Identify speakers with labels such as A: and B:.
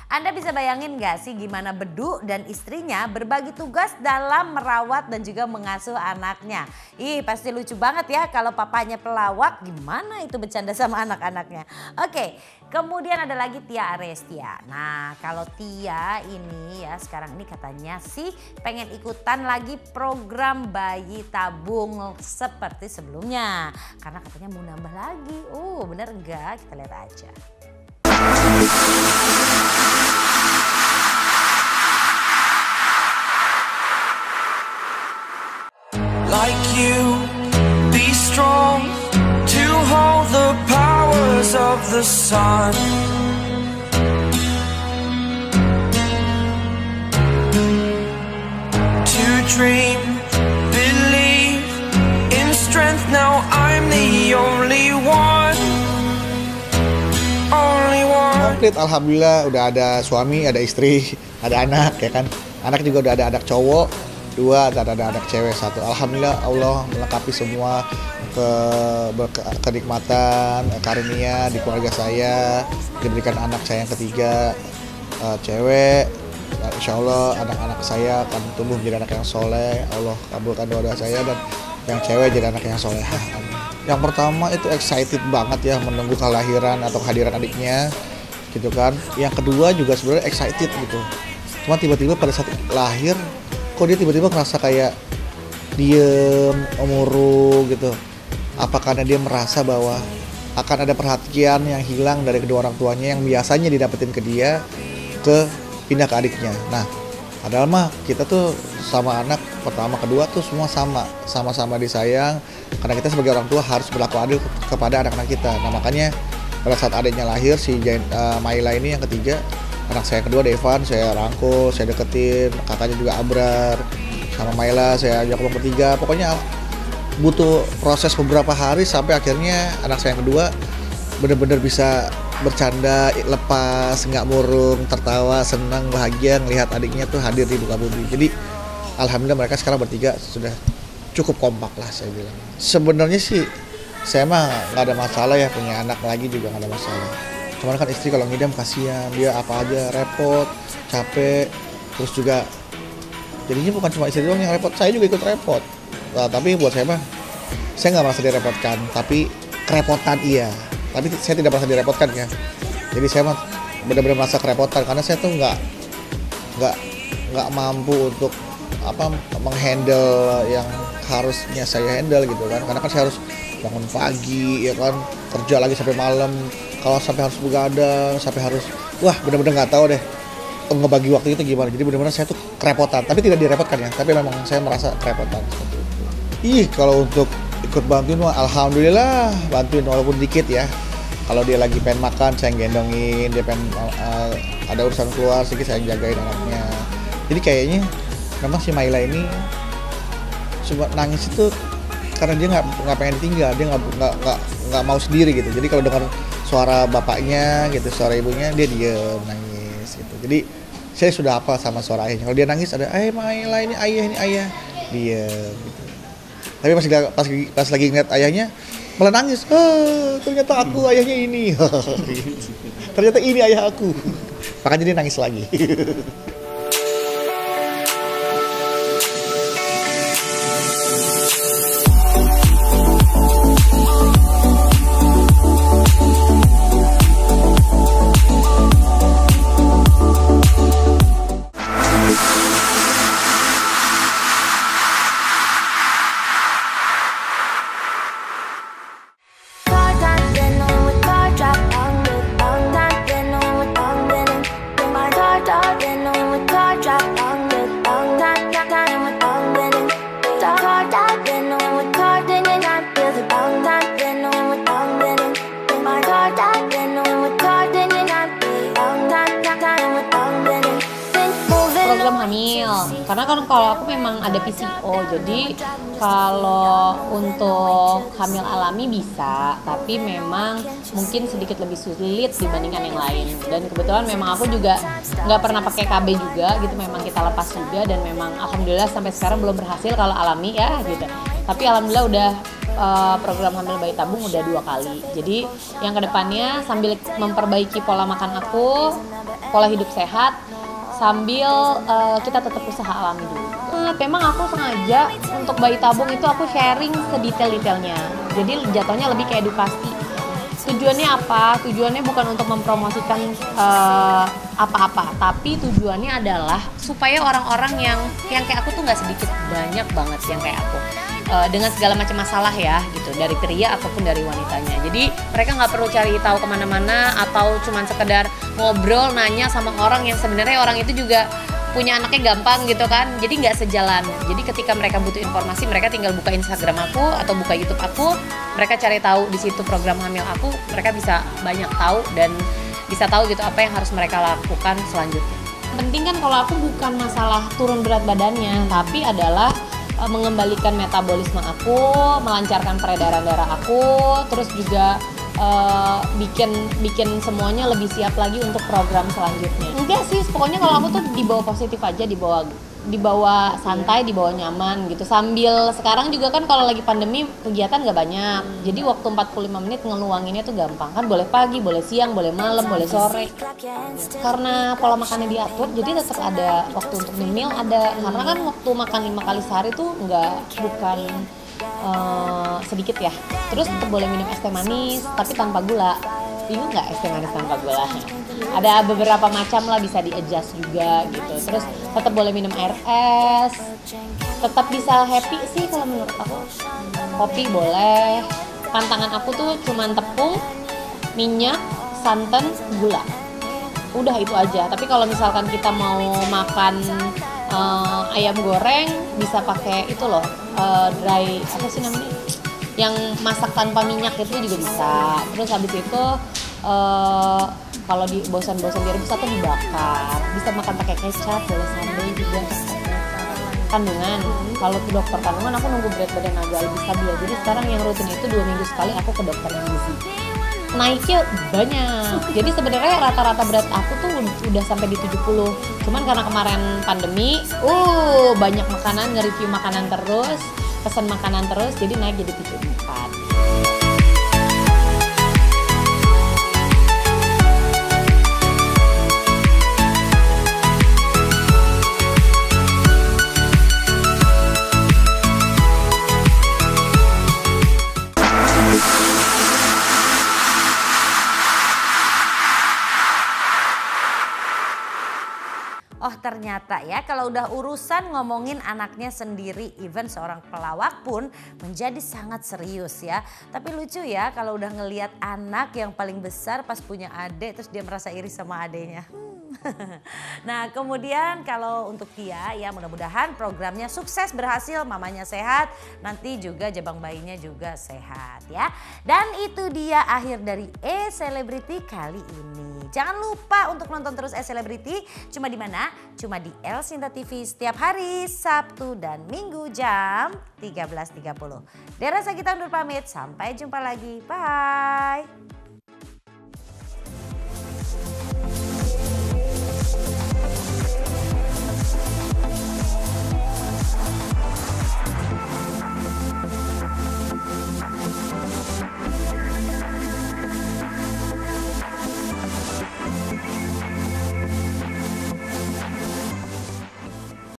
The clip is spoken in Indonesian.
A: Anda bisa bayangin gak sih gimana Bedu dan istrinya berbagi tugas dalam merawat dan juga mengasuh anaknya. Ih pasti lucu banget ya kalau papanya pelawak, gimana itu bercanda sama anak-anaknya. Oke, kemudian ada lagi Tia Arestia. Nah kalau Tia ini ya sekarang ini katanya sih pengen ikutan lagi program bayi tabung seperti sebelumnya. Karena katanya mau nambah lagi. Bener enggak? Kita lihat aja.
B: Like you, be strong to hold the powers of the sun. To dream, believe in strength. Now I'm the only one. Only one.
C: Komplit, alhamdulillah udah ada suami, ada istri, ada anak ya kan. Anak juga udah ada anak cowok 2 dan ada anak cewek 1. Alhamdulillah Allah melengkapi semua kenikmatan, karunia di keluarga saya. Diberikan anak saya yang ketiga cewek. Insya Allah anak-anak saya akan tumbuh menjadi anak yang soleh. Allah kabulkan doa saya dan yang cewek jadi anak yang soleh. Yang pertama itu excited banget ya menunggu kelahiran atau kehadiran adiknya gitu kan. Yang kedua juga sebenarnya excited gitu. Cuma tiba-tiba pada saat lahir kok dia tiba-tiba ngerasa kayak diem, murung gitu. Apa karena dia merasa bahwa akan ada perhatian yang hilang dari kedua orang tuanya yang biasanya didapetin ke dia pindah ke adiknya. Nah, padahal mah kita tuh sama anak pertama kedua tuh semua sama-sama disayang karena kita sebagai orang tua harus berlaku adil kepada anak-anak kita. Nah, makanya pada saat adiknya lahir si Maila ini yang ketiga, anak saya kedua Devan saya rangkul, saya deketin, kakaknya juga Abrar, sama Maila saya ajak kelompok 3. Pokoknya butuh proses beberapa hari sampai akhirnya anak saya yang kedua benar-benar bisa bercanda, lepas, nggak murung, tertawa, senang, bahagia ngelihat adiknya tuh hadir di muka bumi. Jadi alhamdulillah mereka sekarang bertiga sudah cukup kompak lah saya bilang. Sebenarnya sih saya mah nggak ada masalah ya, punya anak lagi juga nggak ada masalah. Cuman kan istri kalau ngidam kasihan, dia apa aja repot, capek, terus juga jadinya bukan cuma istri doang yang repot, saya juga ikut repot. Nah, tapi buat saya mah saya nggak merasa direpotkan, tapi kerepotan iya. Tapi saya tidak merasa direpotkan ya. Jadi saya mah benar-benar merasa kerepotan karena saya tuh nggak mampu untuk menghandle yang harusnya saya handle gitu kan. Karena kan saya harus bangun pagi ya kan, kerja lagi sampai malam. Kalau sampai harus begadang, sampai harus benar-benar nggak tahu deh ngebagi waktu itu gimana. Jadi benar-benar saya tuh kerepotan, tapi tidak direpotkan ya. Tapi memang saya merasa kerepotan seperti itu. Kalau untuk ikut bantuin alhamdulillah bantuin walaupun dikit ya. Kalau dia lagi pengen makan saya gendongin, dia pengen ada urusan keluar sedikit saya jagain anaknya. Jadi kayaknya memang si Maila ini cuma nangis itu karena dia nggak pengen ditinggal, dia nggak mau sendiri gitu. Jadi kalau dengar suara bapaknya gitu, suara ibunya, dia diem nangis gitu. Jadi saya sudah hafal sama suara ayahnya. Kalau dia nangis ada Maila ini ayah, diem gitu. Tapi pas lagi ngeliat ayahnya malah nangis. Ternyata aku ayahnya ini. Ternyata ini ayah aku. Makanya dia nangis lagi.
D: Program hamil, karena kan kalau aku memang ada PCO, jadi kalau untuk hamil alami bisa, tapi memang mungkin sedikit lebih sulit dibandingkan yang lain. Dan kebetulan memang aku juga nggak pernah pakai KB juga gitu, memang kita lepas juga, dan memang alhamdulillah sampai sekarang belum berhasil kalau alami ya gitu. Tapi alhamdulillah udah program hamil bayi tabung udah 2 kali. Jadi yang kedepannya sambil memperbaiki pola makan aku, pola hidup sehat sambil kita tetap usaha alami dulu. Memang aku sengaja untuk bayi tabung itu aku sharing sedetail-detailnya. Jadi jatuhnya lebih ke edukasi. Tujuannya apa? Tujuannya bukan untuk mempromosikan apa-apa, tapi tujuannya adalah supaya orang-orang yang kayak aku tuh nggak sedikit, banyak banget yang kayak aku. Dengan segala macam masalah ya gitu, dari pria ataupun dari wanitanya. Jadi mereka nggak perlu cari tahu kemana-mana atau cuman sekedar ngobrol nanya sama orang yang sebenarnya orang itu juga punya anaknya gampang gitu kan, jadi nggak sejalan. Jadi ketika mereka butuh informasi, mereka tinggal buka Instagram aku atau buka YouTube aku, mereka cari tahu di situ program hamil aku, mereka bisa banyak tahu dan bisa tahu gitu apa yang harus mereka lakukan selanjutnya. Penting kan kalau aku bukan masalah turun berat badannya, tapi adalah mengembalikan metabolisme aku, melancarkan peredaran darah aku, terus juga bikin semuanya lebih siap lagi untuk program selanjutnya. Enggak sih, pokoknya kalau aku tuh dibawa positif aja, dibawa santai, dibawa nyaman gitu. Sambil sekarang juga kan kalau lagi pandemi kegiatan nggak banyak, jadi waktu 45 menit ngeluanginnya tuh gampang kan, boleh pagi, boleh siang, boleh malam, boleh sore. Karena pola makannya diatur, jadi tetap ada waktu untuk nyemil ada. Karena kan waktu makan 5 kali sehari tuh bukan sedikit ya. Terus tetap boleh minum es teh manis tapi tanpa gula. Bingung nggak es teh manis tanpa gula? Ada beberapa macam lah, bisa di-adjust juga gitu. Terus tetap boleh minum air es. Tetap bisa happy sih kalau menurut aku. Kopi boleh. Pantangan aku tuh cuman tepung, minyak, santan, gula. Udah itu aja. Tapi kalau misalkan kita mau makan ayam goreng bisa pakai itu loh, dry apa sih namanya, yang masak tanpa minyak itu juga bisa. Terus habis itu kalau di bosan-bosan direbus atau dibakar, bisa makan pakai kecap, boleh sambal juga. Kandungan, kalau ke dokter kandungan aku nunggu berat badan agak lebih stabil. Jadi sekarang yang rutin itu 2 minggu sekali aku ke dokter yang gizi. Naiknya banyak. Jadi sebenarnya rata-rata berat aku tuh udah sampai di 70. Cuman karena kemarin pandemi, banyak makanan, nge-review makanan terus, pesan makanan terus, jadi naik jadi 74.
A: Oh ternyata ya kalau udah urusan ngomongin anaknya sendiri, even seorang pelawak pun menjadi sangat serius ya. Tapi lucu ya kalau udah ngelihat anak yang paling besar pas punya adik terus dia merasa iri sama adenya. Nah kemudian kalau untuk Tia ya mudah-mudahan programnya sukses, berhasil, mamanya sehat, nanti juga jabang bayinya juga sehat ya. Dan itu dia akhir dari E-Celebrity kali ini. Jangan lupa untuk nonton terus E-Celebrity, cuma di mana? Cuma di El Sinta TV setiap hari Sabtu dan Minggu jam 13.30. Dera Sagita undur pamit, sampai jumpa lagi, bye.